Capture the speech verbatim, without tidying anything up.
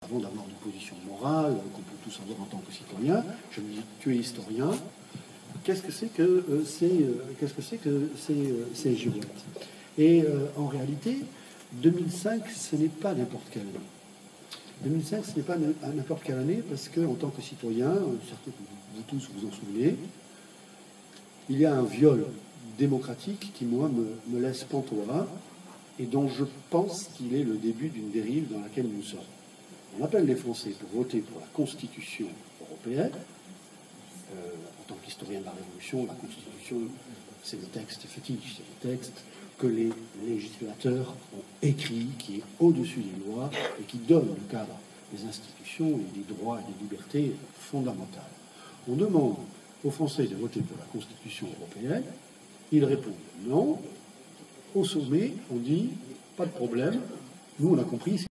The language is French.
avant d'avoir une position morale qu'on peut tous avoir en tant que citoyen, je me dis, tu es historien, qu'est-ce que c'est que euh, ces, euh, qu'est-ce que c'est que ces, euh, ces girouettes? Et euh, en réalité, deux mille cinq, ce n'est pas n'importe quelle année. deux mille cinq, ce n'est pas n'importe quelle année, parce qu'en tant que citoyen, certains, vous tous vous en souvenez, il y a un viol démocratique qui, moi, me, me laisse pantois et dont je pense qu'il est le début d'une dérive dans laquelle nous sommes. On appelle les Français pour voter pour la Constitution européenne. Euh, en tant qu'historien de la Révolution, la Constitution, c'est le texte fétiche, c'est le texte que les législateurs ont écrit, qui est au-dessus des lois et qui donne le cadre des institutions et des droits et des libertés fondamentales. On demande aux Français de voter pour la Constitution européenne, ils répondent non. Au sommet, on dit pas de problème, nous on a compris.